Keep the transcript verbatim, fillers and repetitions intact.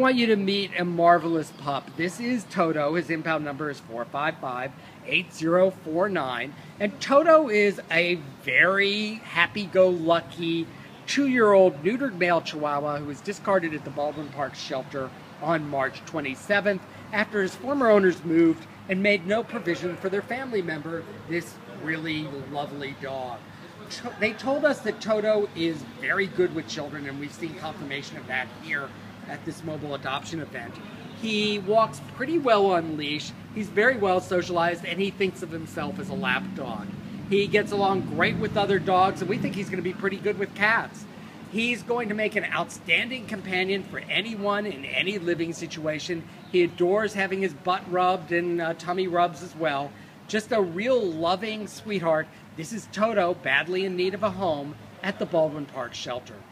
want you to meet a marvelous pup. This is Toto. His impound number is four five five eight zero four nine. And Toto is a very happy-go-lucky two-year-old neutered male Chihuahua who was discarded at the Baldwin Park Shelter on March twenty-seventh after his former owners moved and made no provision for their family member, this really lovely dog. They told us that Toto is very good with children, and we've seen confirmation of that here at this mobile adoption event. He walks pretty well on leash, he's very well socialized, and he thinks of himself as a lap dog. He gets along great with other dogs, and we think he's going to be pretty good with cats. He's going to make an outstanding companion for anyone in any living situation. He adores having his butt rubbed and uh, tummy rubs as well. Just a real loving sweetheart. This is Toto, badly in need of a home at the Baldwin Park Shelter.